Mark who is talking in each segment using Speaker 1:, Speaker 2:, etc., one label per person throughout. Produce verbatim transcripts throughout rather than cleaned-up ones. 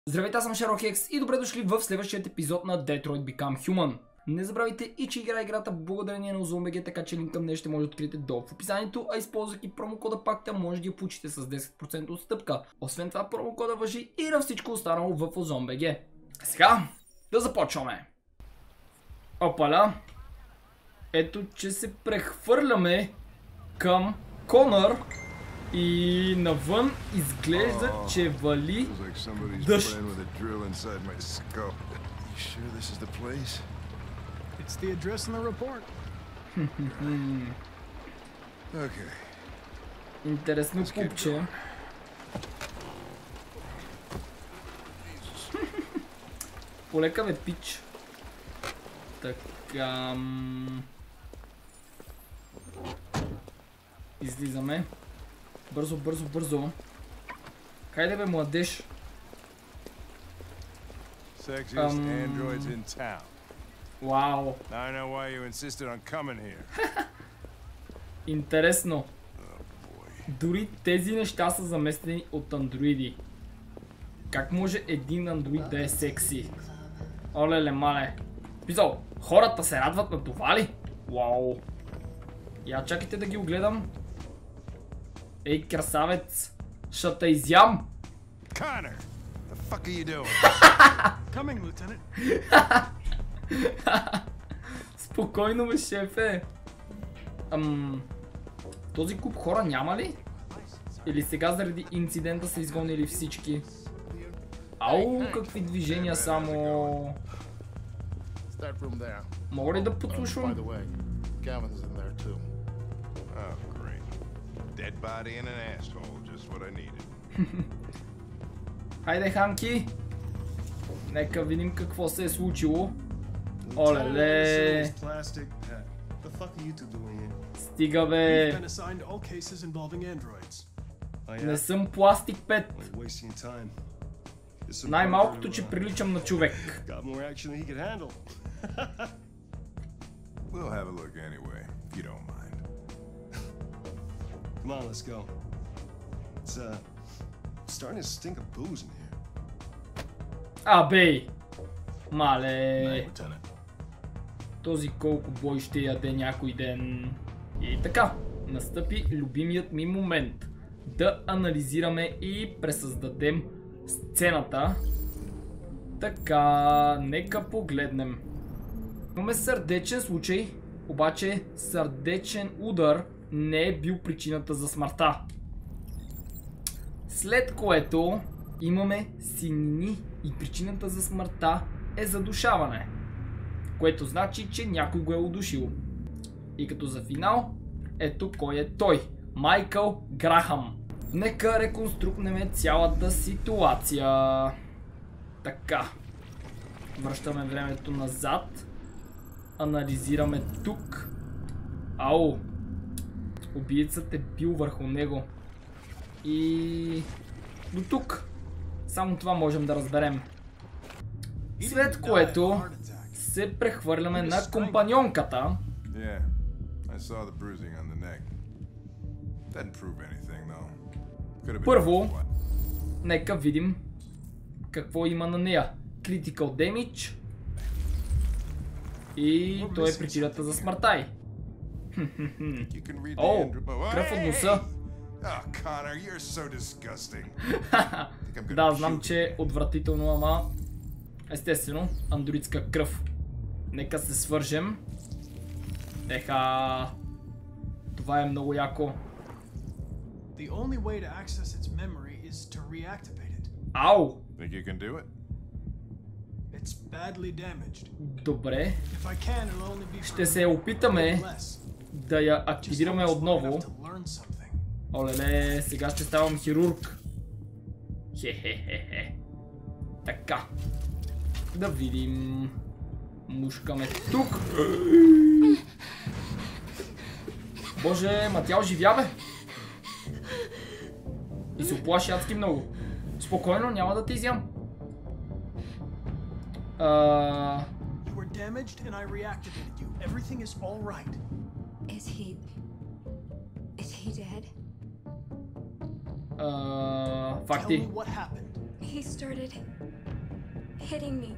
Speaker 1: Здравейте, аз съм Шерлок Екс и добре дошли в следващия епизод на Detroit Become Human. Не забравяйте и че игра играта благодарение на OzonBG, така че линк към нея ще може да откриете долу в описанието, а използвайки промокода пакта може да ги получите с десет процента отстъпка. Освен това промокода важи и на всичко останало в OzonBG. Сега да започваме. Опаля. Ето, че се прехвърляме към Конър и навън изглежда, че вали дъжд. Интересно купче. Полека бе, пич. Така... Излизаме. Бързо, бързо, бързо. Хайде бе, младеж. Вау. Интересно. Дори тези неща са заместени от андроиди. Как може един андроид да е секси? Оле-ле мале. Писал, хората се радват на това ли? Вау. Я чакайте да ги огледам. Ей, красавец! Ще те изям!
Speaker 2: Connor, the fuck are you doing? Coming, Lieutenant.
Speaker 1: Спокойно бе, шефе. Ам... Този куп хора няма ли? Или сега заради инцидента са изгонили всички? Ау, какви движения само... Мога ли да подслушвам?
Speaker 2: Dead body and an asshole, just what I needed.
Speaker 1: Хайде, Ханки! Нека видим какво се е случило. Оле-ле! Стига бе! Не съм пластик пет. Най-малкото, че приличам на човек.
Speaker 2: We'll have a look anyway, if you don't mind.
Speaker 3: Come on, let's go. It's uh starting to stink of booze in here.
Speaker 1: Абей! Мале! Този колко бой ще яде някой ден. И така, настъпи любимият ми момент. Да анализираме и пресъздадем сцената. Така, нека погледнем. Имаме сърдечен случай, обаче сърдечен удар не е бил причината за смъртта. След което имаме синини и причината за смъртта е задушаване. Което значи, че някой го е удушил. И като за финал, ето кой е той. Майкъл Грахам. Нека реконструкнем цялата ситуация. Така. Връщаме времето назад. Анализираме тук. Ау. Убиецът е бил върху него. И... до тук. Само това можем да разберем. След което се прехвърляме на компаньонката. Първо, нека видим какво има на нея. Critical Damage. И той е причината за смъртта й. О, кръв от носа. Да, знам, че е отвратително, ама естествено, андроидска кръв. Нека се свържем. Еха. Това е много яко. Ау! Добре. Ще се опитаме да я активираме отново. Оле-ле, сега ще ставам хирург. Хе-хе-хе-хе. Така. Да видим. Мушкаме тук. Боже, ма тя оживя, бе. И се оплаши адски много. Спокойно, няма да те изям. Uh... You were damaged and I reactivated you. Everything is all right. Is he... Is he dead? Uh, факти.
Speaker 4: He started hitting me.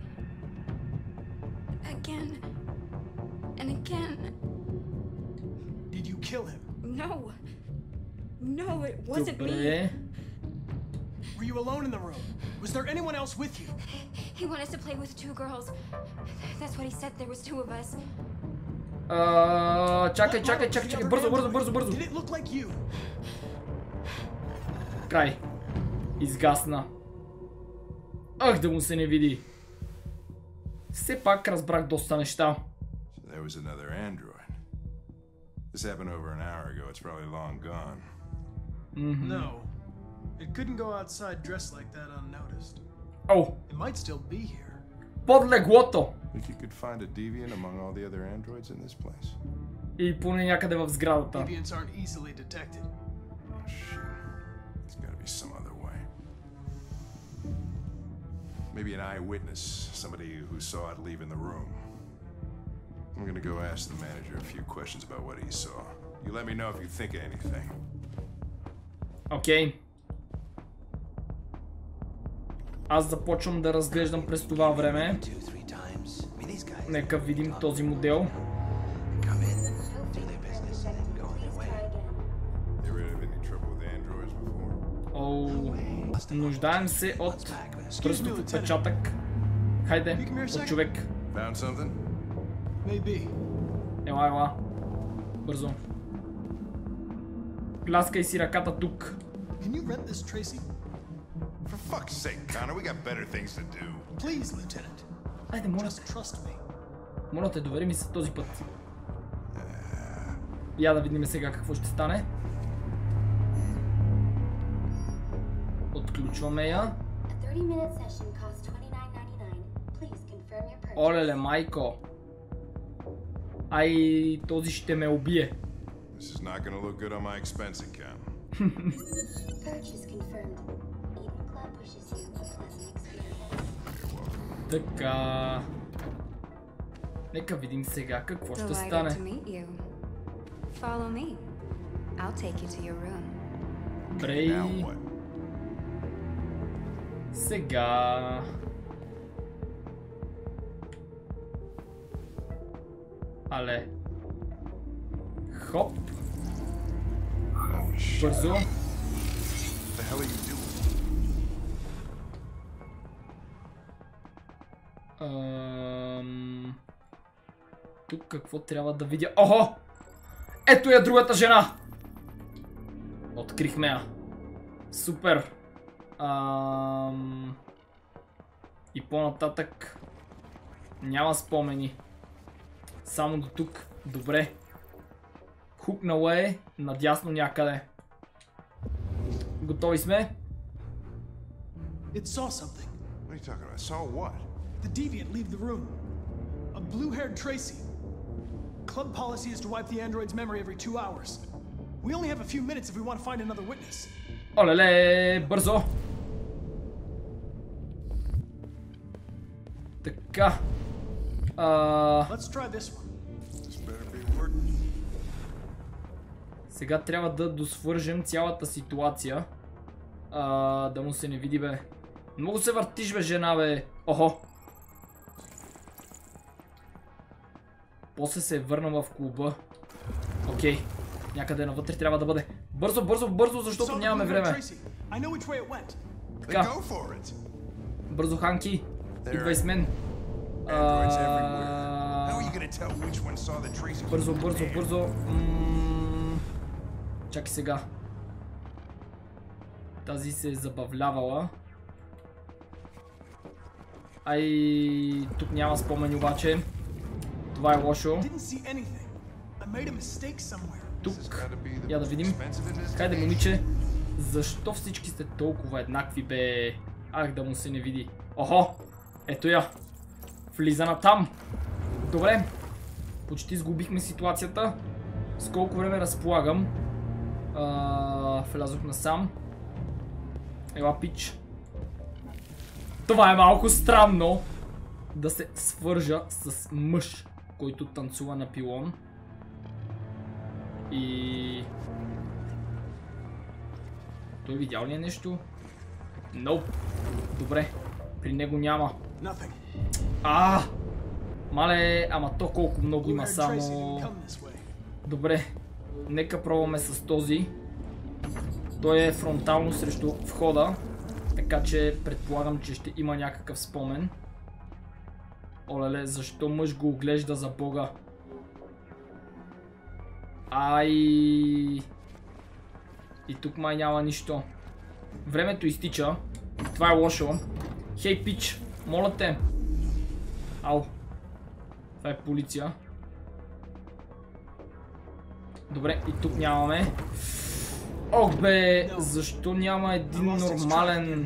Speaker 4: Again. And again.
Speaker 2: Did you kill him?
Speaker 4: No. No, it wasn't me.
Speaker 1: Добре.
Speaker 2: Were you alone in the room? Was there anyone else with you?
Speaker 4: He wanted us to play with two girls. That's what he said. There was two of us.
Speaker 1: А, чакай,
Speaker 2: What
Speaker 1: чакай,
Speaker 2: model was
Speaker 1: чакай,
Speaker 2: the
Speaker 1: чакай.
Speaker 2: other
Speaker 1: Бързо, бързо,
Speaker 2: android?
Speaker 1: бързо, бързо.
Speaker 2: Did it look like you?
Speaker 1: Край. Изгасна. Ах, да му се не види. Все пак разбрах доста неща.
Speaker 5: So there was another android. This happened over an hour ago. It's probably long gone.
Speaker 2: No. It couldn't go outside dressed like that unnoticed.
Speaker 1: О,
Speaker 2: It might still be here.
Speaker 1: под леглото.
Speaker 5: Think you could find a deviant among all the other androids in this place?
Speaker 1: И поне някъде в сградата.
Speaker 2: Deviants aren't easily detected.
Speaker 5: Oh, shit. There's gotta be some other way. Maybe an eyewitness, somebody who saw it leaving the room. I'm gonna go ask the manager a few questions about what he saw. You let me know if you think of anything.
Speaker 1: Окей. Аз започвам да разглеждам през това време. Нека видим този модел. Оу, нуждаем се от пръстов отпечатък. Хайде, от човек.
Speaker 5: Found something?
Speaker 2: Maybe.
Speaker 1: Ела, ела. Бързо. Пляскай си ръката тук.
Speaker 2: Can you rent this, Tracy?
Speaker 5: For fuck's sake, Connor, we got better things to do.
Speaker 2: Please, Lieutenant.
Speaker 1: Айде, моля
Speaker 2: Just
Speaker 1: те.
Speaker 2: trust me.
Speaker 1: Моля те, довери ми се този път. Я да видим сега какво ще стане. Отключваме я. Олеле, майко. Ай, този ще ме убие.
Speaker 5: This is not gonna look good on my expense account.
Speaker 1: Така. Нека видим сега какво ще стане.
Speaker 4: Follow me. I'll take you to your room.
Speaker 1: Брей.
Speaker 5: Now what?
Speaker 1: Сега. Але. Хоп.
Speaker 5: Holy shit.
Speaker 1: Бързо.
Speaker 5: What the hell are you doing?
Speaker 1: Ам... Тук какво трябва да видя? Охо! Ето я другата жена! Открихме я. Супер. Ам... И по-нататък няма спомени. Само до тук. Добре. Хукнала е надясно някъде. Готови сме?
Speaker 2: It saw something.
Speaker 5: What are you talking about? Saw what?
Speaker 2: The deviant leave the room. A blue-haired Tracy. Club policy is to wipe the android's memory every two hours. We only have a few minutes if we want to find another witness.
Speaker 1: Олеле, бързо! Така. А...
Speaker 2: Let's try this one.
Speaker 5: This better be working.
Speaker 1: Сега трябва да досвържем цялата ситуация. А, да му се не види, бе. Много се въртиш, бе, жена, бе. Охо. После се е върнала в клуба. Окей. Някъде навътре трябва да бъде. Бързо, бързо, бързо, защото нямаме време. Така. Бързо, Ханки. Идвай с мен. А... Бързо, бързо, бързо. М... Чакай сега. Тази се е забавлявала. Ай, тук няма спомени обаче. Това е лошо. Тук. Я да видим. Хайде, момиче. Защо всички сте толкова еднакви, бе? Ах, да му се не види. Охо! Ето я. Влиза на там. Добре. Почти сгубихме ситуацията. С колко време разполагам. А, влязох насам. Ела, пич. Това е малко странно. Да се свържа с мъж, който танцува на пилон. И... Той видял ли е нещо? Nope. Добре. При него няма.
Speaker 2: Nothing.
Speaker 1: А, мале, ама то колко много има
Speaker 2: Blue-haired Tracy
Speaker 1: само...
Speaker 2: didn't come this way.
Speaker 1: Добре, нека пробваме с този. Той е фронтално срещу входа, така че предполагам, че ще има някакъв спомен. Олеле, защо мъж го оглежда за бога? Ай... И тук май няма нищо. Времето изтича. Това е лошо. Хей, пич, моля те. Ау. Това е полиция. Добре, и тук нямаме. Ох бе, защо няма един нормален...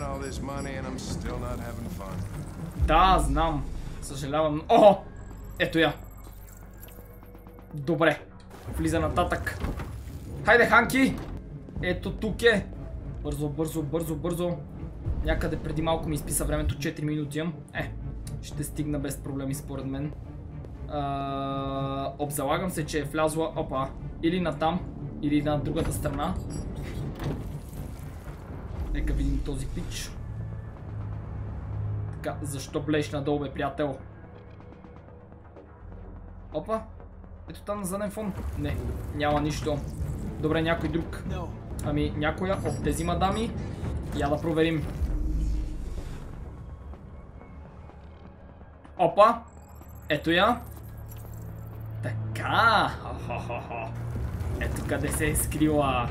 Speaker 1: Да, знам. Съжалявам. О! Ето я. Добре. Влиза нататък. Хайде, Ханки! Ето тук е. Бързо, бързо, бързо, бързо. Някъде преди малко ми изписа времето, четири минути имам. Е, ще стигна без проблеми според мен. А, обзалагам се, че е влязла, опа, или натам, или на другата страна. Нека видим този пич. Така, защо блеш надолу, бе, приятел? Опа, ето там на заден фон. Не, няма нищо. Добре, някой друг. Ами, някоя от тези мадами. Я да проверим. Опа, ето я. Така, хо-хо-хо. Ето къде се е скрила.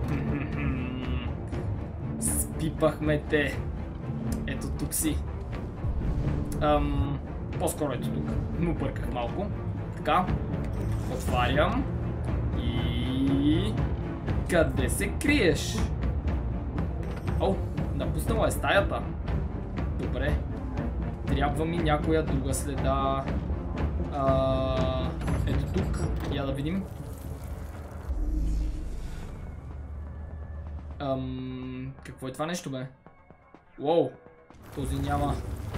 Speaker 1: Спипахме те. Ето тук си. Ам, по-скоро ето тук. Но бърках малко. Така, отварям. И... къде се криеш? О, напуснала е стаята. Добре. Трябва ми някоя друга следа. А, ето тук. Я да видим. Ам, какво е това нещо, бе? Уоу. Този няма.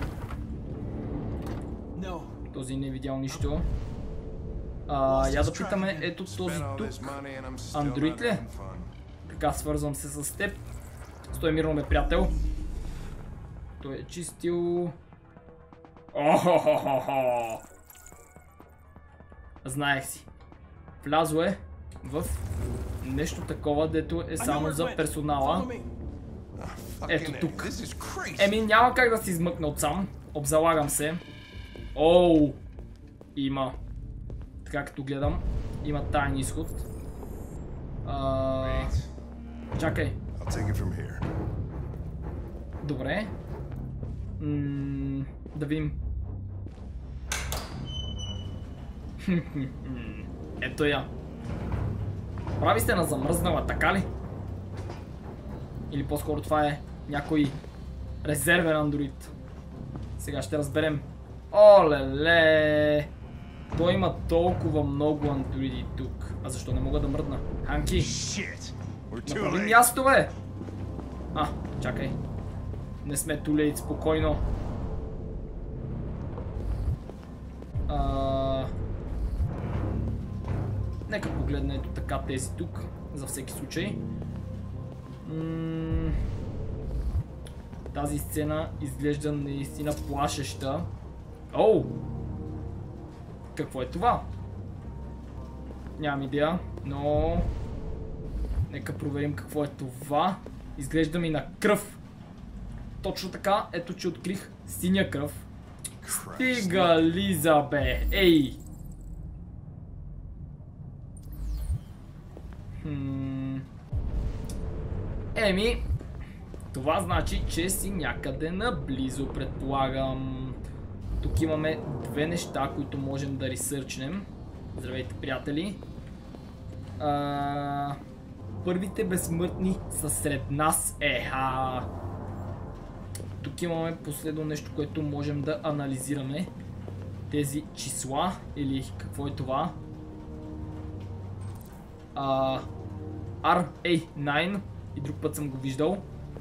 Speaker 1: Този не е видял нищо. А, я да питаме, ето този тук. Андроид ли? Така, свързвам се с теб. Стой мирно, ме, приятел. Той е чистил... Охо-хо-хо-хо! Знаех си. Влязло е в нещо такова, дето е само за персонала. Ето тук. Еми, няма как да си измъкна отсам. Обзалагам се. Оу! Има. Така като гледам, има таен изход. А... Чакай. Добре. М- да видим. Ето я. Прави сте на замръзнала, така ли? Или по-скоро това е някой резервен андроид. Сега ще разберем. Оле-ле! Той има толкова много андроиди тук. А защо не мога да мръдна? Ханки! Направи място, бе! А, чакай. Не сме тулейт, спокойно. А... Нека погледна ето така тези тук, за всеки случай. М- Тази сцена изглежда наистина плашеща. Оу! Какво е това? Нямам идея, но... Нека проверим какво е това. Изглежда ми на кръв. Точно така, ето че открих синя кръв. Стига Лиза, бе! Ей! Хм... Еми... Това значи, че си някъде наблизо, предполагам. Тук имаме две неща, които можем да ресърчнем. Здравейте, приятели. А... Първите безсмъртни са сред нас. Еха! Тук имаме последно нещо, което можем да анализираме. Тези числа, или какво е това? А... Ар Ей найн. И друг път съм го виждал.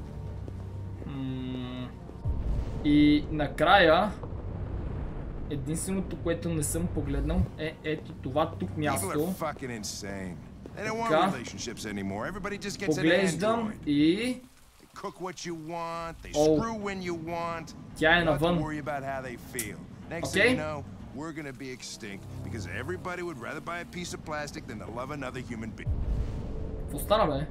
Speaker 1: М- И накрая... Единственото, което не съм погледнал е ето това тук място. Така. Поглеждам и...
Speaker 5: cook what you want, they
Speaker 1: Oh.
Speaker 5: screw when you want.
Speaker 1: Тя е
Speaker 5: You don't have to
Speaker 1: навън.
Speaker 5: worry about how they feel. Next
Speaker 1: Okay.
Speaker 5: thing you know, we're gonna be extinct because everybody would rather buy a piece of plastic than to love another human being.
Speaker 1: Какво стана, бе?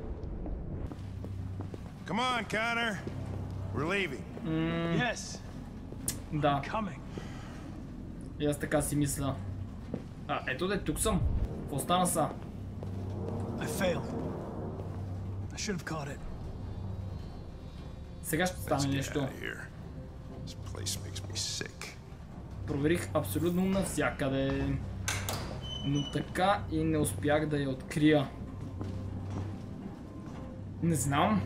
Speaker 5: Come on, Connor. We're leaving.
Speaker 2: Yes,
Speaker 1: Да,
Speaker 2: coming.
Speaker 1: и аз така си мисля. А, ето де, тук съм. Какво стана са?
Speaker 2: I failed. I should have caught it.
Speaker 1: Сега ще
Speaker 5: Let's
Speaker 1: стане
Speaker 5: get
Speaker 1: нещо.
Speaker 5: out of here. This place makes me sick.
Speaker 1: Проверих абсолютно навсякъде. Но така и не успях да я открия. Не знам.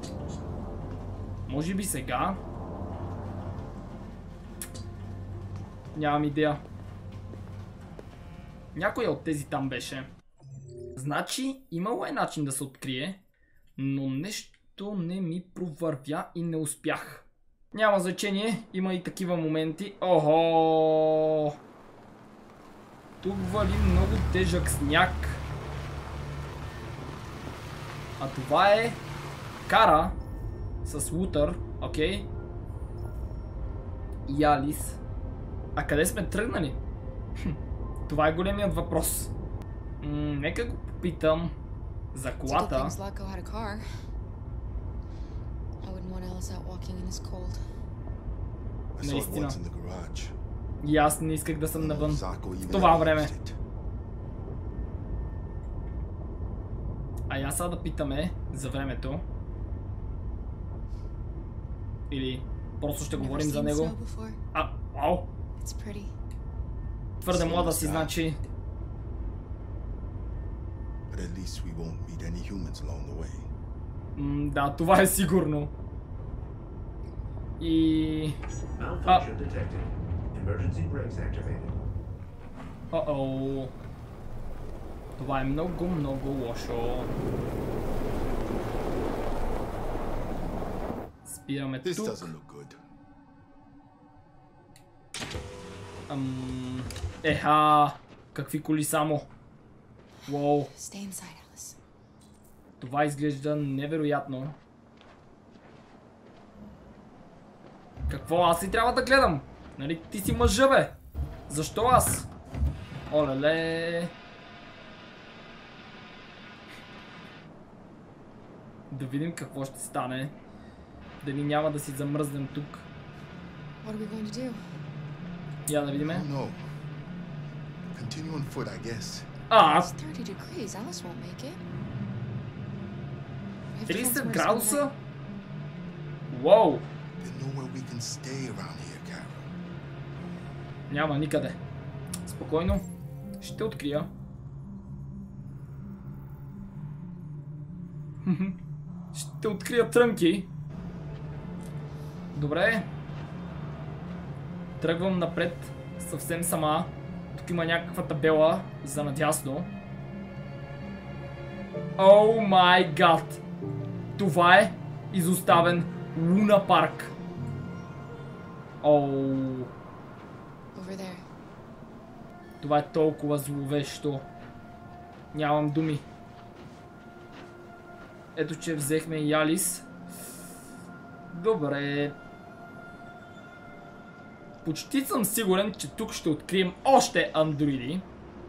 Speaker 1: Може би сега? Нямам идея. Някой от тези там беше. Значи имало е начин да се открие, но нещо не ми провървя и не успях. Няма значение, има и такива моменти. Охо! Тук вали много тежък сняг. А това е Кара с Лутър, окей? И Алис. А къде сме тръгнали? Това е големият въпрос. М, нека го попитам за
Speaker 6: It's a good
Speaker 1: колата.
Speaker 6: thing Zlatko had a car. I wouldn't want Alice out walking in this cold.
Speaker 3: I saw it
Speaker 1: Наистина.
Speaker 3: once in the garage.
Speaker 1: И аз не исках да съм навън.
Speaker 3: Zako even
Speaker 1: В това време.
Speaker 3: used it.
Speaker 1: А я сега да питаме за времето. Или просто ще
Speaker 6: Never
Speaker 1: говорим за
Speaker 6: seen
Speaker 1: него.
Speaker 6: snow before.
Speaker 1: А, вау!
Speaker 6: It's pretty.
Speaker 1: Твърде млада си, значи.
Speaker 3: But at least we won't meet any humans along the way.
Speaker 1: М, да, това е сигурно. И...
Speaker 7: Malfunction detected. Emergency brakes activated.
Speaker 1: О-о. Това е много, много лошо. Спираме
Speaker 3: This
Speaker 1: тук.
Speaker 3: doesn't look good.
Speaker 1: Ам... Еха! Какви коли само. Уоу.
Speaker 6: Stay inside, Alice.
Speaker 1: Това изглежда невероятно. Какво? Аз ли трябва да гледам? Нали ти си мъжа, бе? Защо аз? Олеле. Да видим какво ще стане. Дали няма да си замръзнем тук.
Speaker 6: What are we going to do?
Speaker 1: Я да видиме.
Speaker 3: Oh no. Continue on foot, I guess.
Speaker 1: А,
Speaker 6: It's thirty degrees. Alice won't make it. We have to find
Speaker 1: тридесет
Speaker 6: somewhere to spend the
Speaker 1: градуса?
Speaker 6: night.
Speaker 1: Уоу!
Speaker 3: There's nowhere we can stay around here, Carol.
Speaker 1: Няма никъде. Спокойно. Ще открия. Ще открия трънки. Добре. Тръгвам напред. Съвсем сама. Тук има някаква табела за надясно. О май гад! Това е изоставен Луна парк. Оу.
Speaker 6: Over there.
Speaker 1: Това е толкова зловещо. Нямам думи. Ето, че взехме и Алис. Добре. Почти съм сигурен, че тук ще открием още андроиди.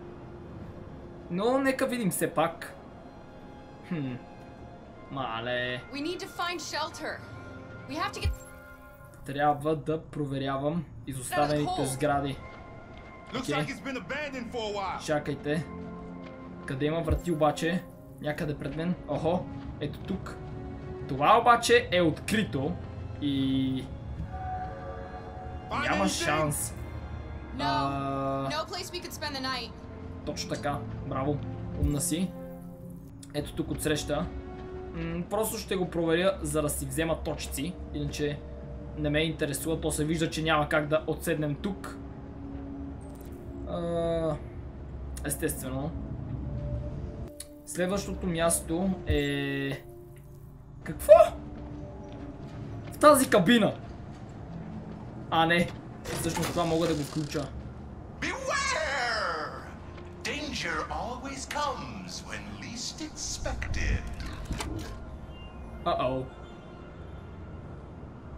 Speaker 1: Но нека видим все пак. Хм. Мале.
Speaker 6: We need to find shelter. We have to get.
Speaker 1: Трябва да проверявам изоставените сгради.
Speaker 5: Looks
Speaker 1: Okay.
Speaker 5: like it's been abandoned for a while.
Speaker 1: Чакайте. Къде има врати обаче? Някъде пред мен. Охо, ето тук. Това обаче е открито и
Speaker 5: Find
Speaker 1: няма
Speaker 5: anything?
Speaker 1: шанс.
Speaker 6: No.
Speaker 1: А,
Speaker 6: No place we could spend the night.
Speaker 1: точно така. Браво. Умна си. Ето тук отсреща. М, просто ще го проверя, за да си взема точици. Иначе не ме интересува. То се вижда, че няма как да отседнем тук. А, естествено. Следващото място е... Какво? В тази кабина! А, не. Всъщност това мога да го включа.
Speaker 8: Beware! Danger always comes when least expected.
Speaker 1: Uh-oh.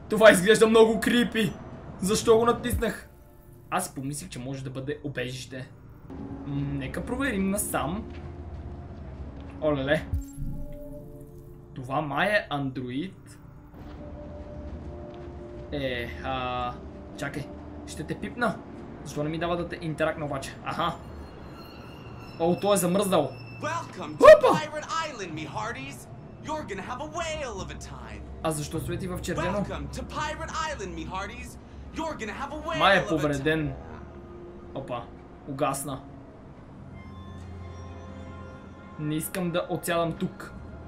Speaker 1: Това изглежда много крипи. Защо го натиснах? Аз си помислих, че може да бъде убежище. М, нека проверим насам. Олеле. Това май е андроид. Е, а... Чакай. Ще те пипна. Защо не ми дава да те интеракна обаче? Аха. О, той е замръзнал.
Speaker 9: Welcome to Pirate Island, me hearties. You're gonna have a whale of a time.
Speaker 1: А защо свети в червено?
Speaker 9: Welcome to Pirate Island, me hearties. You're gonna have a whale
Speaker 1: Май е
Speaker 9: of a time.
Speaker 1: повреден. Опа, угасна. Не искам да отсядам тук.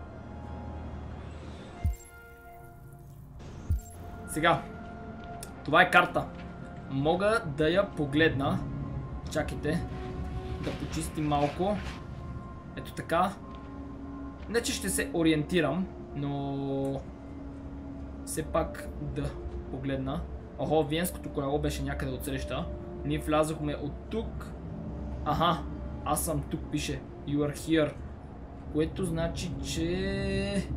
Speaker 1: Сега. Това е карта. Мога да я погледна. Чакайте. Да почистим малко. Ето така. Не че ще се ориентирам, но все пак да погледна. Охо, Виенското колело беше някъде отсреща. Ние влязохме от тук. Аха, аз съм тук, пише You are here. Което значи, че...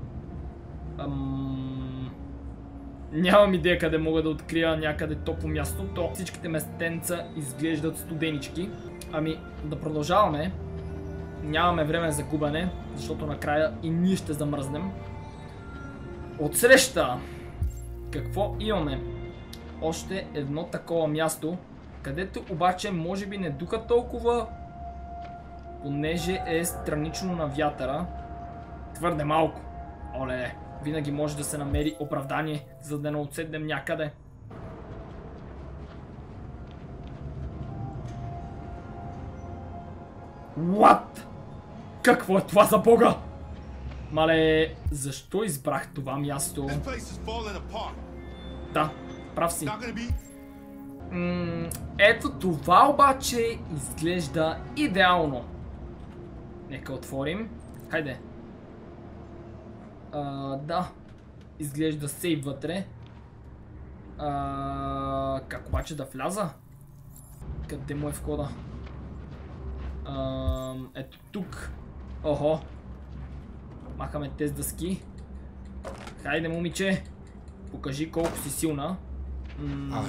Speaker 1: Ам... Нямам идея къде мога да открия някъде топло място. То всичките местенца изглеждат студенички. Ами, да продължаваме. Нямаме време за губене, защото накрая и ние ще замръзнем. Отсреща! Какво имаме? Още едно такова място, където обаче може би не духа толкова, понеже е странично на вятъра. Твърде малко. Оле, винаги може да се намери оправдание, за да не отседнем някъде. What? Какво е това за бога? Мале, защо избрах това място? Да, прав си. М- ето това обаче изглежда идеално. Нека отворим. Хайде. А, да. Изглежда сейв вътре. А, как обаче да вляза? Къде му е входа? А, ето тук. Охо. Махаме тези дъски. Хайде, момиче. Покажи колко си силна. М-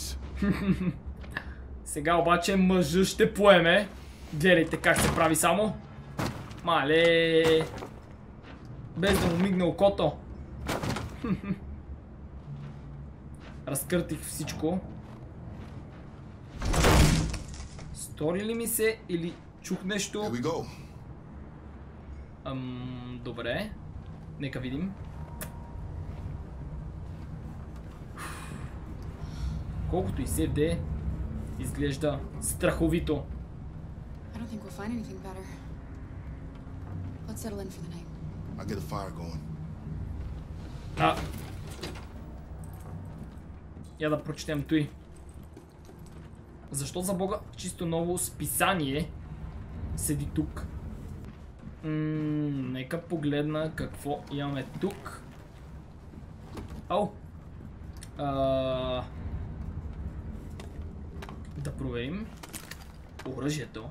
Speaker 1: Сега обаче мъжът ще поеме. Гледайте как се прави само. Мале. Без да му мигне окото. Разкъртих всичко. Стори ли ми се или чух нещо? Ам, добре. Нека видим. Колкото и се де, изглежда страховито.
Speaker 6: I don't think we'll find anything better. Let's settle in for the night.
Speaker 10: I'll get a fire going.
Speaker 1: А. Я да прочетем той. Защо за бога чисто ново списание седи тук? М- нека погледна какво имаме тук. Ау. А... Да проверим оръжието.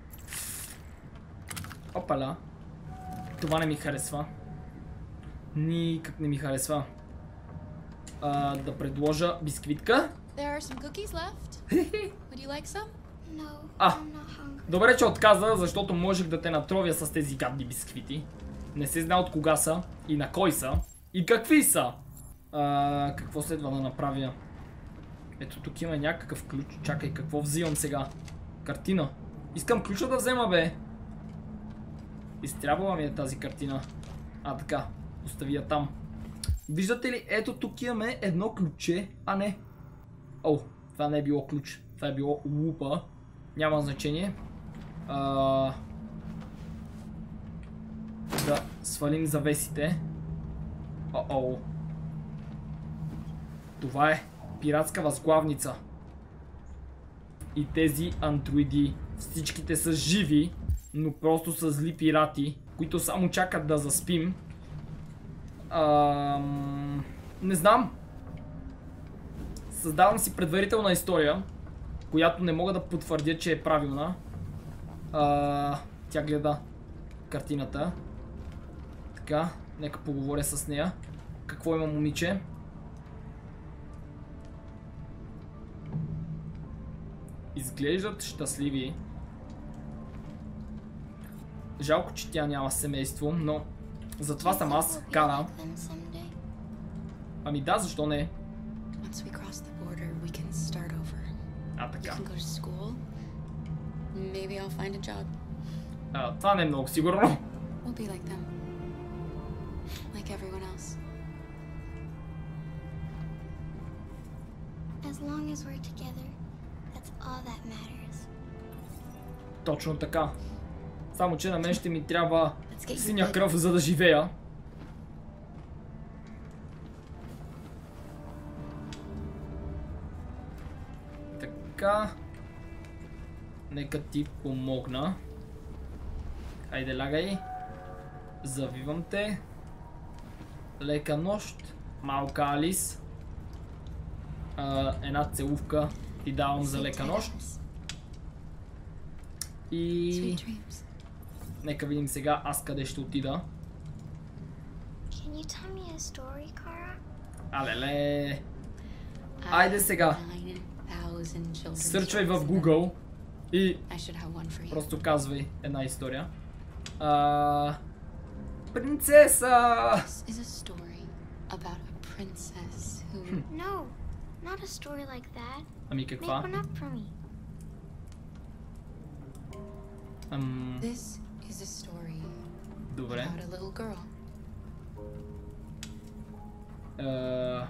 Speaker 1: Опаля. Това не ми харесва. Никак не ми харесва. А, да предложа бисквитка.
Speaker 6: There are some cookies left. Would you like some?
Speaker 11: No,
Speaker 1: А,
Speaker 11: I'm not hungry.
Speaker 1: добре, че отказа, защото можех да те натровя с тези гадни бисквити. Не се знае от кога са и на кой са и какви са. А, какво следва да направя? Ето тук има някакъв ключ. Чакай, какво взимам сега? Картина. Искам ключа да взема, бе. Изтрябвала ми е тази картина. А, така. Остави я там. Виждате ли? Ето тук имаме едно ключе. А, не. О, това не е било ключ. Това е било лупа. Няма значение. А... Да свалим завесите. О-о. Това е пиратска възглавница. И тези андроиди, всичките са живи, но просто са зли пирати, които само чакат да заспим. Ам... Не знам. Създавам си предварителна история, която не мога да потвърдя, че е правилна. А... Тя гледа картината. Така, нека поговоря с нея. Какво има, момиче? изглеждат щастливи. Жалко, че тя няма семейство, но затова съм аз, Кара. Ами да, защо не? А, така. А, това не е много сигурно. Точно така. Само че на мен ще ми трябва синя кръв, за да живея. Така. Нека ти помогна. Хайде, лягай. Завивам те. Лека нощ. Малка Алис. А, една целувка ти давам за лека нощ. И... нека видим сега аз къде ще отида. Алеле. Айде сега. Сърчвай в Google и просто казвай една история. А... принцеса! Ами каква? Ам... добре. Uh...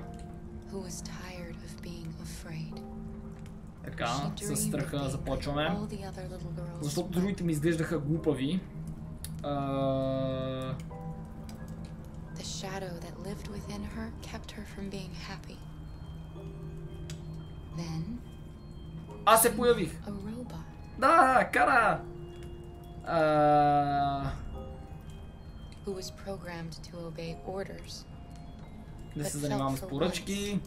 Speaker 1: така, със страха започваме. Защото другите ми изглеждаха глупави. Uh... Аз се появих. Да, Кара! Uh... да се занимавам с поръчки.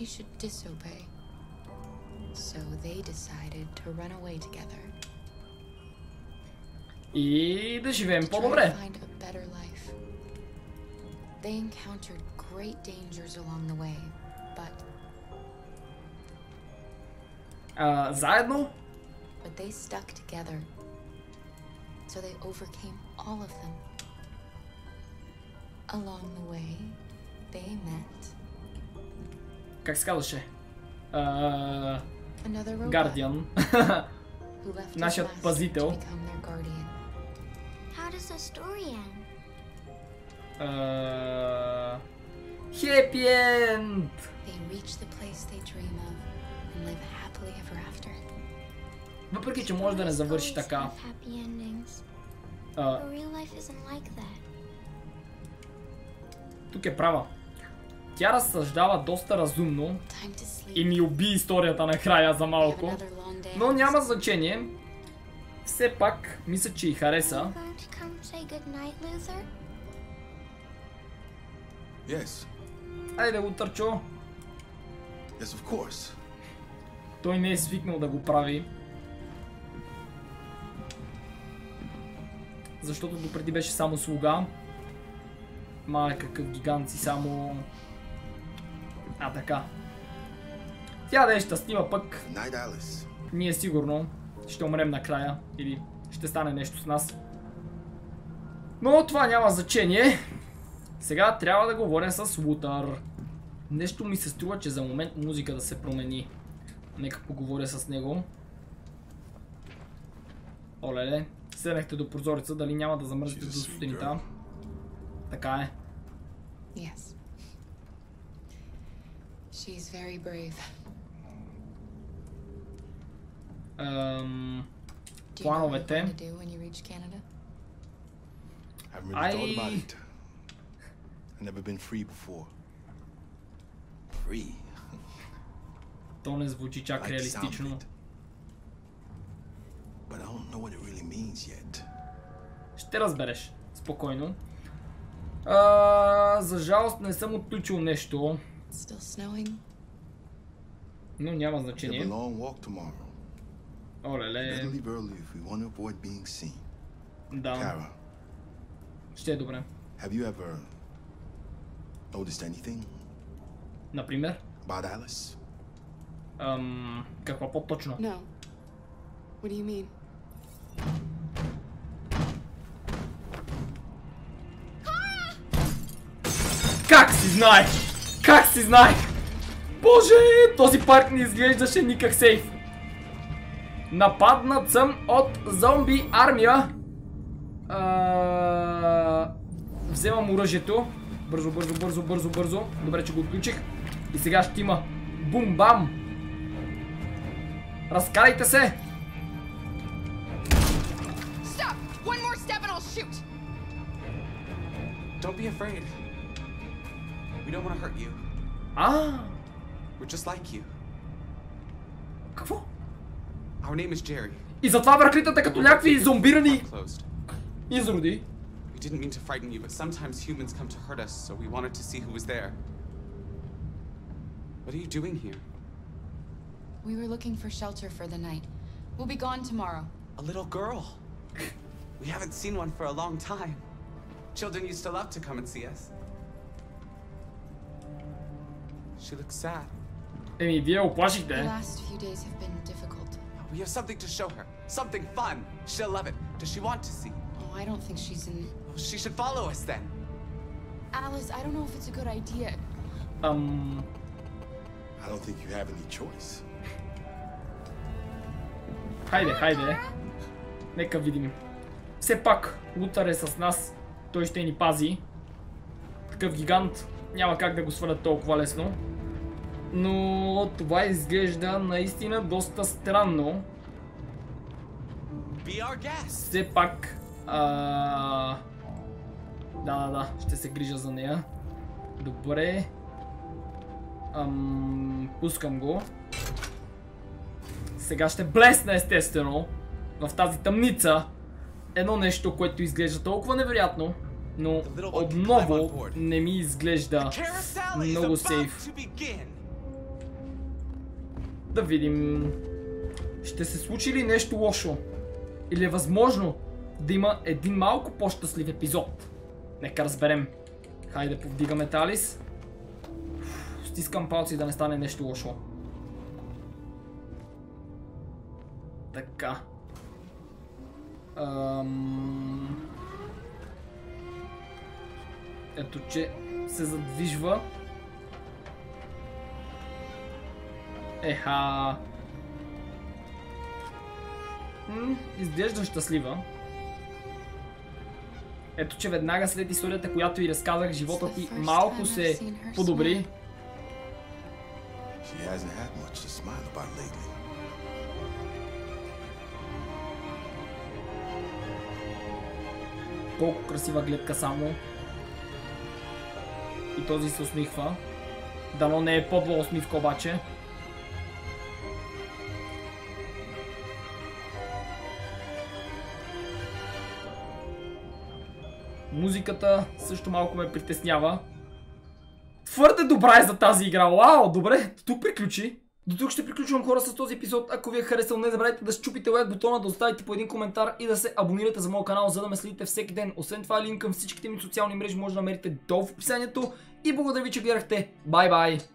Speaker 1: И да живеем по-добре. Uh, заедно? So they overcame all of them. Along the way, they met. Как се казваше? Uh, Guardian. Нашият пазител.
Speaker 10: How does the story end?
Speaker 1: Uh, happy end.
Speaker 10: They reach the place they dream of and live happily ever after.
Speaker 1: Въпреки че може да не завърши така. Uh, тук е права. Тя разсъждава доста разумно и ми уби историята накрая за малко. Но няма значение. Все пак, мисля, че и хареса.
Speaker 11: Yes.
Speaker 1: Айде го търчо.
Speaker 11: Yes, of course.
Speaker 1: Той не е свикнал да го прави. Защото допреди беше само слуга. Мале какъв гигант си само... А, така. Тя да е щастлива пък. Ние сигурно ще умрем накрая. Или ще стане нещо с нас. Но това няма значение. Сега трябва да говоря с Лутър. Нещо ми се струва, че за момент музика да се промени. Нека поговоря с него. Олеле. Седнахте до прозореца, дали няма да замръзите до сутринта. Така е.
Speaker 6: Yes. She's very brave.
Speaker 1: Um, плановете. Ай...
Speaker 11: Never been free before. Free.
Speaker 1: То не звучи чак реалистично.
Speaker 11: But I don't know what it really means yet.
Speaker 1: Ще разбереш. Спокойно. А, за жалост не съм отключил нещо. Но няма значение. Олеле. Да. Ще е добре.
Speaker 11: Have you ever noticed anything?
Speaker 1: Например?
Speaker 11: About Alice?
Speaker 1: Ам, какво по-точно?
Speaker 6: No. What do you mean?
Speaker 1: Как си знаех? Как си знаех? Боже, този парк не изглеждаше никак сейф. Нападнат съм от зомби армия. А... Вземам оръжието. Бързо, бързо, бързо, бързо, бързо. Добре, че го отключих. И сега ще има бум-бам. Разкарайте се!
Speaker 12: Stop! One more step and I'll shoot!
Speaker 9: Don't be afraid. We don't want to hurt you.
Speaker 1: Ah.
Speaker 9: We're just like you.
Speaker 1: Какво?
Speaker 9: Our name is Jerry.
Speaker 1: И затова върхлитате като някакви зомбирани изроди.
Speaker 9: We didn't mean to frighten you, but sometimes humans come to hurt us, so we wanted to see who was there. What are you doing here?
Speaker 6: We were looking for shelter for the night. We'll be gone tomorrow.
Speaker 9: A little girl. We haven't seen one for a long time. Children used to love to come and see us. She looks sad.
Speaker 1: Еми, вие оплашихте.
Speaker 6: The last few days have been difficult.
Speaker 9: We have something to show her. Something fun. She'll love it. Does she want to see?
Speaker 6: Oh, I don't think she's in...
Speaker 9: She should follow us then.
Speaker 6: Alice, I don't know if it's a good idea.
Speaker 1: Um...
Speaker 11: I don't think you have any choice.
Speaker 1: Хайде, хайде. Нека видим. Все пак, Лутър е с нас. Той ще ни пази. Такъв гигант. Няма как да го свалят толкова лесно. Но това изглежда наистина доста странно. Все пак... А... Да, да, да. Ще се грижа за нея. Добре. Ам... Пускам го. Сега ще блесна естествено в тази тъмница едно нещо, което изглежда толкова невероятно, но отново не ми изглежда много сейф. Да видим. Ще се случи ли нещо лошо? Или е възможно да има един малко по-щастлив епизод? Нека разберем. Хайде, повдигаме Талис. Стискам палци да не стане нещо лошо. Така. Ам... Ето, че се задвижва. Еха. М, изглежда щастлива. Ето, че веднага след историята, която ви разказах, живота ти малко се подобри.
Speaker 11: She hasn't had much to smile about lately.
Speaker 1: Колко красива гледка само. И този се усмихва. Дано не е подла усмивка обаче. Музиката също малко ме притеснява. Твърде добра е за тази игра. Вау, добре, тук приключи. До тук ще приключвам, хора, с този епизод. Ако ви е харесал, не забравяйте да щупите лайк бутона, да оставите по един коментар и да се абонирате за моят канал, за да ме следите всеки ден. Освен това, линк към всичките ми социални мрежи може да намерите долу в описанието. И благодаря ви, че гледахте. Бай-бай!